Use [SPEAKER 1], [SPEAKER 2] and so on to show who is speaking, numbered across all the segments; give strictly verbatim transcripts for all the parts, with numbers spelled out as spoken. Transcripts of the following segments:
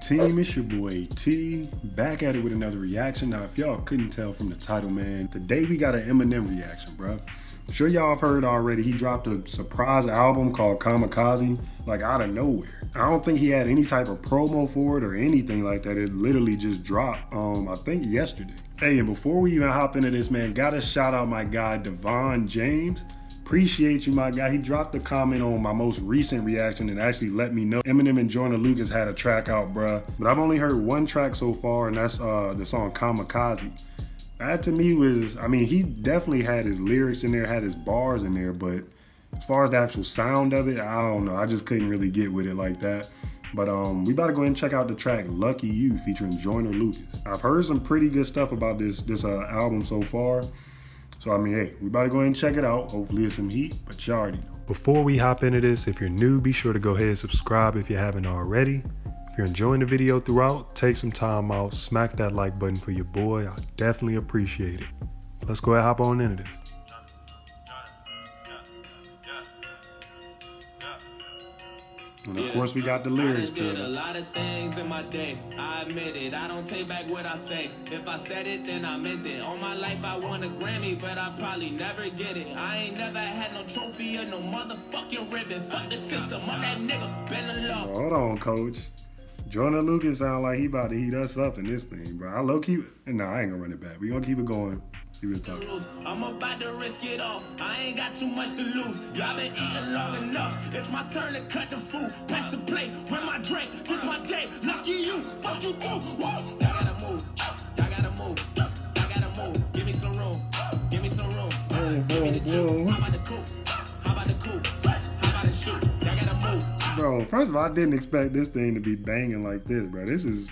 [SPEAKER 1] team? It's your boy T, back at it with another reaction. Now, if y'all couldn't tell from the title, man, today we got an Eminem reaction, bro. I'm sure y'all have heard already, he dropped a surprise album called Kamikaze, like out of nowhere. I don't think he had any type of promo for it or anything like that. It literally just dropped, um, I think yesterday. Hey, and before we even hop into this, man, gotta shout out my guy, Devon James. Appreciate you, my guy. He dropped a comment on my most recent reaction and actually let me know Eminem and Joyner Lucas had a track out, bruh. But I've only heard one track so far, and that's uh, the song Kamikaze. That to me was, I mean, he definitely had his lyrics in there, had his bars in there, but as far as the actual sound of it, I don't know. I just couldn't really get with it like that. But um, we about to go ahead and check out the track Lucky You featuring Joyner Lucas. I've heard some pretty good stuff about this, this uh, album so far. So, I mean, hey, we about to go ahead and check it out. Hopefully it's some heat, but you already know. Before we hop into this, if you're new, be sure to go ahead and subscribe if you haven't already. If you're enjoying the video throughout, take some time out, smack that like button for your boy. I definitely appreciate it. Let's go ahead and hop on into this. And of course, we got the lyrics.
[SPEAKER 2] I did a lot of things in my day. I admit it. I don't take back what I say. If I said it, then I meant it. All my life, I won a Grammy, but I probably never get it. I ain't never had no trophy or no motherfucking ribbon. Fuck the system. I'm that nigga. Been a law.
[SPEAKER 1] Hold on, coach. Joyner Lucas sound like he about to heat us up in this thing, bro. I low keep. No, I ain't gonna run it back. We gonna keep it going. See what's talking.
[SPEAKER 2] I'm about to risk it all. I ain't got too much to lose. Y'all been eating long enough. It's my turn to cut the food. Pass the plate. With my drink. This my day. Lucky you. Fuck you too. Whoa. Y'all gotta move. Y'all gotta move. Y'all gotta move. Give me some room. Give me some room. Give me the juice. How about the coupe? How about the coupe? How about the shoot? Y'all gotta move.
[SPEAKER 1] Bro, first of all, I didn't expect this thing to be banging like this, bro. This is.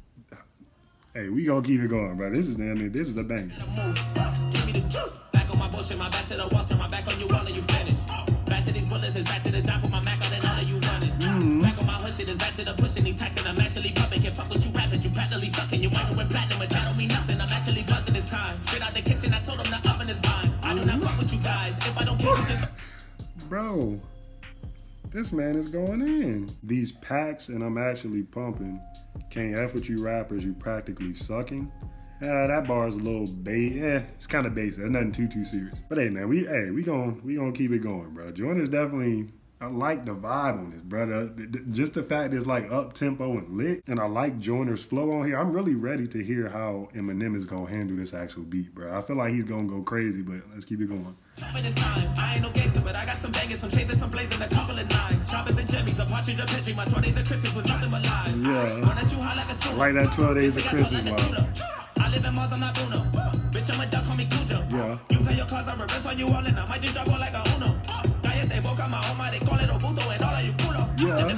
[SPEAKER 1] Hey, we gonna keep it going, bro. This is damn near, this is a banger.
[SPEAKER 2] Give me the juice. Back on my bullshit, my back to the wall, turn my back on you, all of you finish. Back to these bullets, it's back to the job with my Mac on and all of you running. Mm-hmm. Back on my hood shit, is back to the pushing, he packing, I'm actually pumping. Can't fuck with you rapping, you practically sucking. You ain't with platinum, but that don't mean nothing. I'm actually buzzing this time. Shit out the kitchen, I told him the oven is mine. I do not fuck with you guys. If I don't kill you, just. Bro,
[SPEAKER 1] this man is going in. These packs, and I'm actually pumping. Can't F with you rappers, you practically sucking. Yeah, that bar is a little bait. Yeah, it's kind of basic. It's nothing too too serious. But hey, man, we hey we gon' we gonna keep it going, bro. Joyner's definitely. I like the vibe on this, brother. Just the fact it's like up tempo and lit, and I like Joyner's flow on here. I'm really ready to hear how Eminem is gonna handle this actual beat, bro. I feel like he's gonna go crazy, but let's keep it going.
[SPEAKER 2] I ain't no gangster, but I got some bangers, some chains, and some blazing, a couple of nines. Choppers and jimmies, a partridge, a pitching. My twenties of Christmas was nothing but lies.
[SPEAKER 1] Yeah. I like that twelve days of Christmas vibe.
[SPEAKER 2] I live in Mars, I'm not Bruno. Bitch, I'm a duck, call me Cujo.
[SPEAKER 1] Yeah.
[SPEAKER 2] You pay your cars, I reverse on you all, and I might just drop on like a Uno. They woke up my home, they call it Obuto, and all of you culo.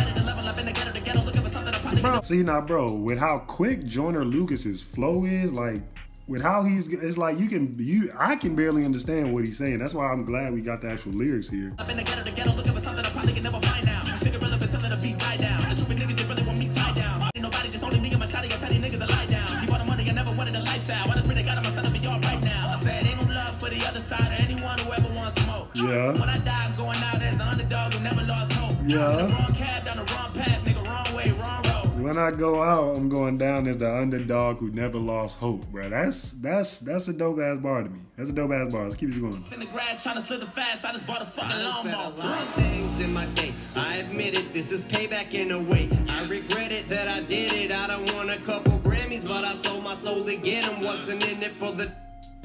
[SPEAKER 1] Yeah. Bro, see now, bro, with how quick Joyner Lucas's flow is, like, with how he's, it's like you can, you, I can barely understand what he's saying. That's why I'm glad we got the actual lyrics here.
[SPEAKER 2] Up in the ghetto, the ghetto, looking for something I probably can never find out. Shit irrelevant until the beat die down. The stupid niggas just really want me tied down. Ain't nobody, just only me and my shotty. I tell these niggas to lie down. Keep all the money, I never wanted a lifestyle. I just really got on my son to be all right now. I said, ain't no love for the other side or anyone who ever wants smoke.
[SPEAKER 1] Yeah.
[SPEAKER 2] When I die, I'm going out as an underdog who never lost hope.
[SPEAKER 1] Yeah.
[SPEAKER 2] The wrong cab, down the wrong path, nigga, wrong way, wrong road.
[SPEAKER 1] When I go out, I'm going down as the underdog who never lost hope, bro. That's that's that's a dope ass bar to me. That's a dope ass bar. Let's keep it going.
[SPEAKER 2] In the grass trying to slither fast, I just bought a fucking lawnmower.
[SPEAKER 3] I said a lot of things in my day. I admit it, this is payback in a way. I regret it that I did it. I done won a couple Grammys, but I sold my soul to get them. Wasn't in it for the.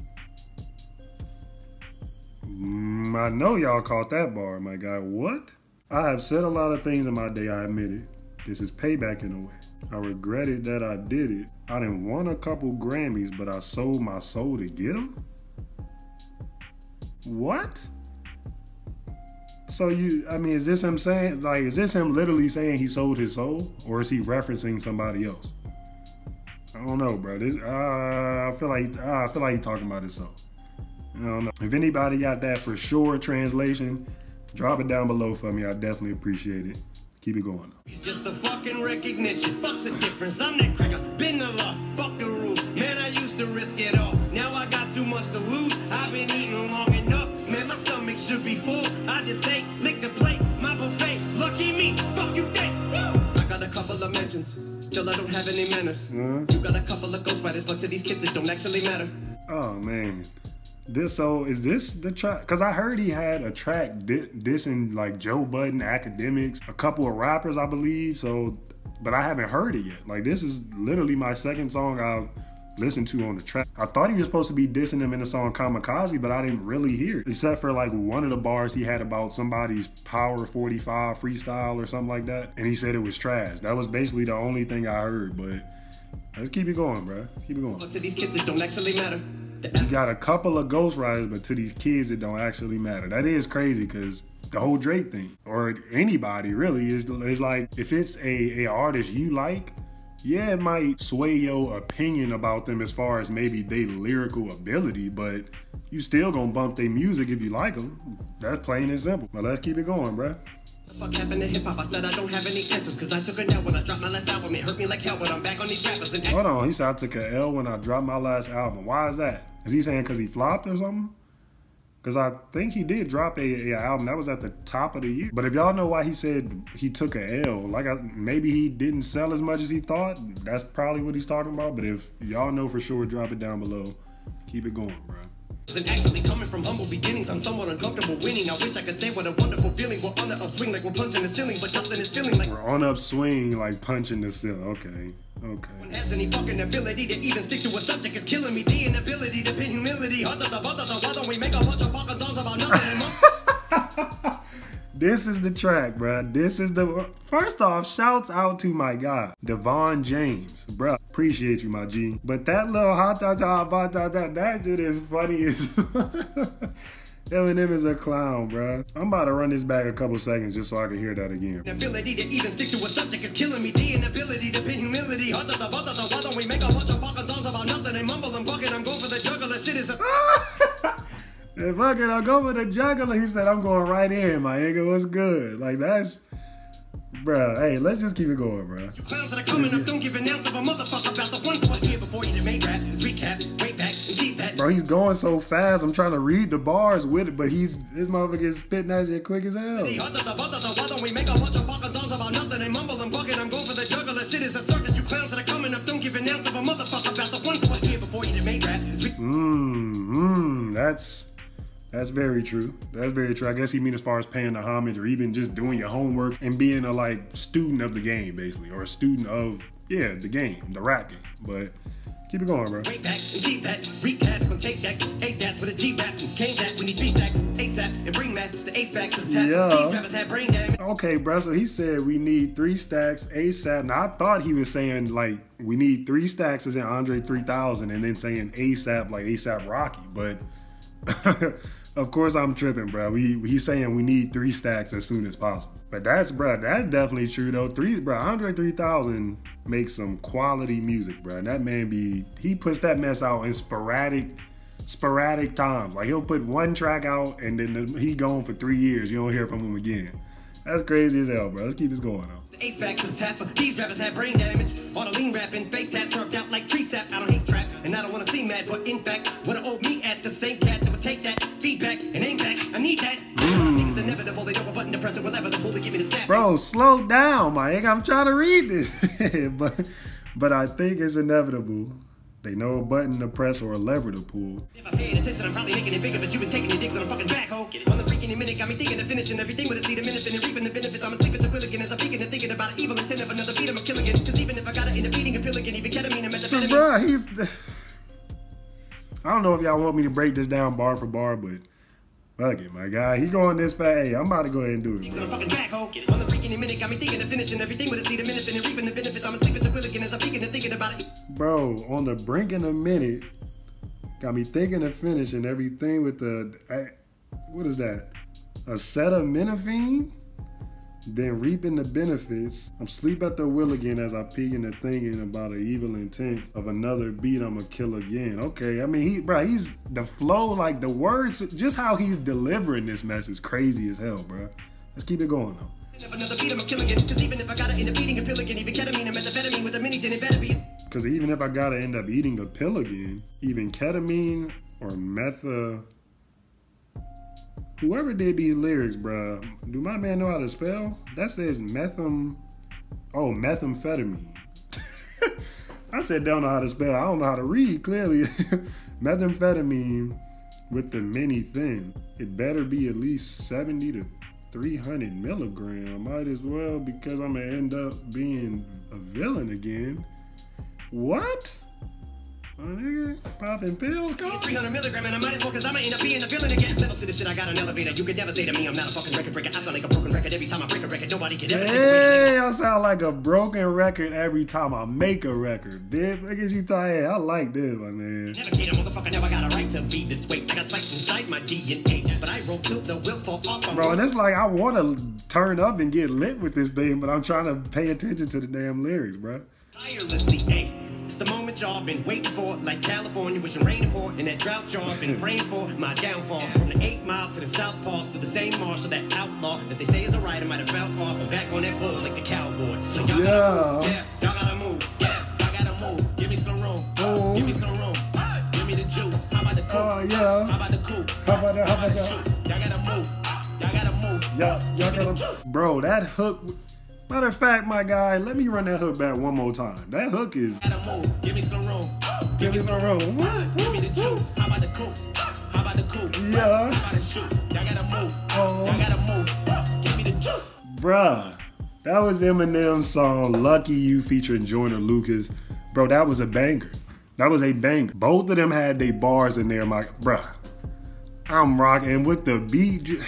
[SPEAKER 1] Mm, I know y'all caught that bar, my guy. What? I have said a lot of things in my day, I admit it. This is payback in a way. I regretted that I did it. I done won a couple Grammys, but I sold my soul to get them? What? So you, I mean, is this him saying, like, is this him literally saying he sold his soul? Or is he referencing somebody else? I don't know, bro. This, uh, I feel like, uh, I feel like he's talking about himself. I don't know. If anybody got that for sure translation, drop it down below for me. I definitely appreciate it. Keep it going.
[SPEAKER 3] It's just the fucking recognition. Fuck's the difference. I'm that cracker. Been the law. Fuck the rules. Man, I used to risk it all. Now I got too much to lose. I've been eating long enough. Man, my stomach should be full. I just ate, lick the plate, my buffet. Lucky me. Fuck you think. I got a couple of mentions. Still I don't have any manners.
[SPEAKER 1] Uh-huh.
[SPEAKER 3] You got a couple of ghostwriters, but to these kids it don't actually matter.
[SPEAKER 1] Oh man, this so is this the track? Cause I heard he had a track di- dissing like Joe Budden, Academics, a couple of rappers, I believe. So, but I haven't heard it yet. Like this is literally my second song I've listened to on the track. I thought he was supposed to be dissing him in the song Kamikaze, but I didn't really hear it. Except for like one of the bars he had about somebody's Power forty-five freestyle or something like that. And he said it was trash. That was basically the only thing I heard, but let's keep it going, bro. Keep it going.
[SPEAKER 3] But to these kids it don't actually matter.
[SPEAKER 1] He's got a couple of ghostwriters, but to these kids it don't actually matter. That is crazy because the whole Drake thing, or anybody really, is, is like, if it's a, a artist you like, yeah, it might sway your opinion about them as far as maybe their lyrical ability, but you still gonna bump their music if you like them. That's plain and simple. But let's keep it going, bruh.
[SPEAKER 3] What the fuck happened to hip-hop? I said I don't have any answers, cause I took a nap when I dropped my last album. It hurt me like hell, but I'm back on these rappers and
[SPEAKER 1] Hold on, he said I took a L when I dropped my last album. Why is that? Is he saying cause he flopped or something? Cause I think he did drop a, a album that was at the top of the year. But if y'all know why he said he took a L, like I, maybe he didn't sell as much as he thought. That's probably what he's talking about. But if y'all know for sure, drop it down below. Keep it going, bro.
[SPEAKER 3] And actually coming from humble beginnings, I'm somewhat uncomfortable winning. I wish I could say what a wonderful feeling. We're on the upswing like we're punching the ceiling, but nothing is feeling like
[SPEAKER 1] we're on upswing like punching the ceiling. Okay, okay.
[SPEAKER 3] one has any fucking ability to even stick to a subject is killing me. The inability to pin humility. Why don't we make a bunch of fucking songs about nothing?
[SPEAKER 1] This is the track, bruh. This is the... First off, shouts out to my guy, Devon James. Bruh, appreciate you, my G. But that little hot ta ta ta ta ta, that shit is funny as... Eminem is a clown, bruh. I'm about to run this back a couple seconds just so I can hear that again.
[SPEAKER 3] The ability to even stick to a subject is killing me. The inability to pin humility. Why don't we make a bunch of fucking songs about nothing and mumble and bucket? I'm going for the juggler. Shit is a...
[SPEAKER 1] And fuck it, I'll go for the juggler. He said, I'm going right in, my nigga. What's good? Like, that's... Bruh, hey, let's just keep it going, bruh.
[SPEAKER 3] You clowns that are coming up, don't give an ounce of a motherfucker about the ones who are here before you made rap. It's recap, way back, and tease that.
[SPEAKER 1] Bro, he's going so fast. I'm trying to read the bars with it, but he's... This motherfucker is spitting that shit quick as hell.
[SPEAKER 3] Why don't we make a bunch of fucking songs about nothing and mumble and bucket? I'm going for the juggler. Shit is a circus. You clowns that are coming up, don't give an ounce of a motherfucker about the ones who are here before you made rap.
[SPEAKER 1] Mmm, mmm, that's... That's very true. That's very true. I guess he mean as far as paying the homage or even just doing your homework and being a like student of the game, basically, or a student of, yeah, the game, the rap game. But keep it going, bro.
[SPEAKER 3] Way back and tease that, recats from take decks, eight dats with a G bats and came that we need three stacks, ASAP and bring mats the ace back to tap.
[SPEAKER 1] Yeah.
[SPEAKER 3] These rappers have brain damage.
[SPEAKER 1] Okay, bro. So he said we need three stacks ASAP. Now I thought he was saying like we need three stacks as in Andre three thousand and then saying ASAP like ASAP Rocky, but. Of course I'm tripping, bro. We he's saying we need three stacks as soon as possible. But that's, bro, that's definitely true though. Three, bro, Andre three thousand makes some quality music, bro. That man be, he puts that mess out in sporadic, sporadic times. Like he'll put one track out and then he gone for three years. You don't hear from him again. That's crazy as hell, bro. Let's keep this going though.
[SPEAKER 3] The ace back is tap. These rappers have brain damage. All the lean rapping, face tat served out like tree sap. I don't hate trap, and I don't want to see mad, but in fact, what I owe me at the same cat that would take that feedback and aim back. I need that. Mm. I think it's inevitable. They know a button to press it, whatever the pull to give me the snap.
[SPEAKER 1] Bro, slow down, my nigga. I'm trying to read this, but but I think it's inevitable. They know a button to press or a lever to pull.
[SPEAKER 3] If I paid attention, I'm probably making it bigger, but you've been taking your digs on a fucking backhoe. On the freaking minute, got me thinking of finishing everything with a seed of minutes and reaping the benefits. I'm asleep at the wheel again as I'm peeking and thinking about an evil intent of another beat, I'm a killing it. Cause even if I gotta end up eating a pill again, even ketamine and methamphetamine.
[SPEAKER 1] Bro, he's... I don't know if y'all want me to break this down bar for bar, but fuck it, my guy. He going this fast. Hey, I'm about to go ahead and do it.
[SPEAKER 3] On a fucking backhoe. On the freaking minute, got me thinking of finishing everything with a seed of minutes and reaping the benefits. I'm asleep at the wheel again as I'm peeking and thinking about it.
[SPEAKER 1] Bro, on the brink in a minute, got me thinking of finishing everything with the, I, what is that? Acetaminophen? Then reaping the benefits. I'm sleep at the wheel again as I peeking and thinking about an evil intent of another beat I'ma kill again. Okay, I mean, he, bro, he's, the flow, like the words, just how he's delivering this mess is crazy as hell, bro. Let's keep it going though.
[SPEAKER 3] Another beat, I'm a killing it. Cause even if I gotta end up eating a pill again, even ketamine and methamphetamine with a mini, then it better be.
[SPEAKER 1] Cause even if I gotta end up eating the pill again, even ketamine or metha, whoever did these lyrics, bruh, do my man know how to spell? That says methem, oh, methamphetamine. I said don't know how to spell. I don't know how to read, clearly. Methamphetamine with the mini thin. It better be at least seventy to three hundred milligram. Might as well, because I'm gonna end up being a villain again. What? My nigga, popping pills, go.
[SPEAKER 3] three hundred milligram, and I might as well, cause I'ma end up being a villain again. Level to this shit, I got an elevator. You can never say to me I'm not a fucking record breaker. I sound like a broken record every time I break a record. Nobody can ever take away
[SPEAKER 1] Hey, I sound like a broken record every time I make a record, bitch. Look at you tired. I like this, my man.
[SPEAKER 3] Navigator, motherfucker, now I got a right to be this way. I got spikes inside my D N A, but I roll till the wheels fall off.
[SPEAKER 1] Bro, and it's like I want to turn up and get lit with this thing, but I'm trying to pay attention to the damn lyrics, bro.
[SPEAKER 3] Tirelessly, hey. It's the moment y'all been waiting for, like California wishing rain for, and that drought y'all been praying for. My downfall from the eight mile to the south pass to the same marsh, so that outlaw that they say is a rider might have fell off. I'm back on that bull like the cowboy. So y'all
[SPEAKER 1] yeah.
[SPEAKER 3] gotta move, yeah, y'all gotta move, yeah, y'all gotta move. Give me some room,
[SPEAKER 1] oh.
[SPEAKER 3] Give me some room, give me the juice. How about the coupe?
[SPEAKER 1] Oh yeah.
[SPEAKER 3] How about the coupe?
[SPEAKER 1] How about that? How about that?
[SPEAKER 3] Y'all gotta move, y'all gotta move.
[SPEAKER 1] Yeah, y'all gotta. Bro, that hook. Matter of fact, my guy, let me run that hook back one more time. That hook is.
[SPEAKER 3] Give me some room.
[SPEAKER 1] Give me some room.
[SPEAKER 3] Give me the juice. How about the coupe? How about the coupe?
[SPEAKER 1] Yeah.
[SPEAKER 3] How about the shoot? Y'all gotta move.
[SPEAKER 1] Oh.
[SPEAKER 3] Y'all gotta move. Give me the juice.
[SPEAKER 1] Bruh, that was Eminem's song "Lucky You" featuring Joyner Lucas. Bro, that was a banger. That was a banger. Both of them had their bars in there, my bruh. I'm rocking with the beat.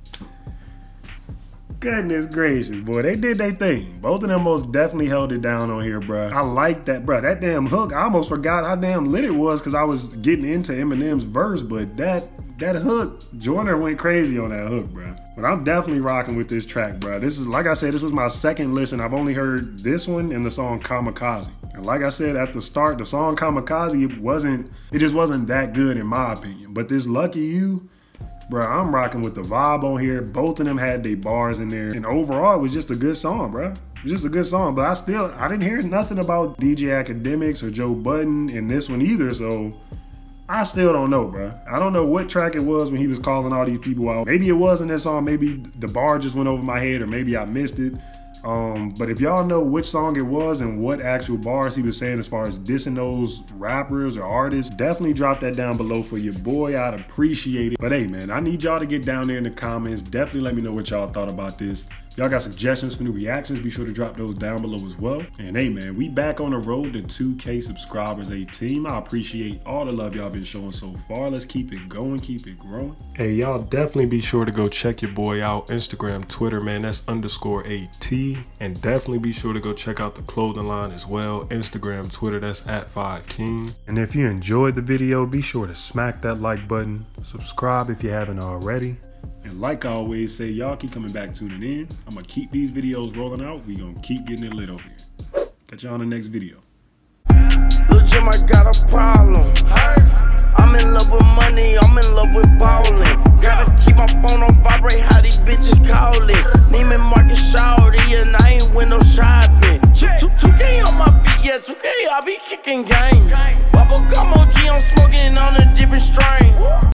[SPEAKER 1] Goodness gracious, boy, they did their thing. Both of them most definitely held it down on here, bruh. I like that, bruh. That damn hook, I almost forgot how damn lit it was because I was getting into Eminem's verse, but that that hook, Joyner went crazy on that hook, bruh. But I'm definitely rocking with this track, bruh. This is, like I said, this was my second listen. I've only heard this one and the song Kamikaze. And like I said at the start, the song Kamikaze, it wasn't, it just wasn't that good in my opinion. But this Lucky You, bro, I'm rocking with the vibe on here. Both of them had their bars in there. And overall, it was just a good song, bro. It was just a good song. But I still, I didn't hear nothing about D J Academics or Joe Budden in this one either. So I still don't know, bro. I don't know what track it was when he was calling all these people out. Maybe it was in this song. Maybe the bar just went over my head, or maybe I missed it. Um, but if y'all know which song it was and what actual bars he was saying as far as dissing those rappers or artists, definitely drop that down below for your boy. I'd appreciate it. But hey, man, I need y'all to get down there in the comments. Definitely let me know what y'all thought about this. Y'all got suggestions for new reactions, be sure to drop those down below as well. And hey, man, we back on the road to two K subscribers, a team. I appreciate all the love y'all been showing so far. Let's keep it going, keep it growing. Hey, y'all definitely be sure to go check your boy out. Instagram, Twitter, man, that's underscore AT. And definitely be sure to go check out the clothing line as well. Instagram, Twitter, that's at five king. And if you enjoyed the video, be sure to smack that like button. Subscribe if you haven't already. And like I always say, y'all keep coming back, tuning in. I'm gonna keep these videos rolling out. We gonna keep getting it lit over here. Catch y'all on the next video.
[SPEAKER 4] Lil' Jim, I got a problem. I'm in love with money, I'm in love with ballin'. Gotta keep my phone on vibrate, how these bitches call it. Neiman Marcus shawty, and I ain't window shopping. two K on my feet, yeah, two K, I be kicking game.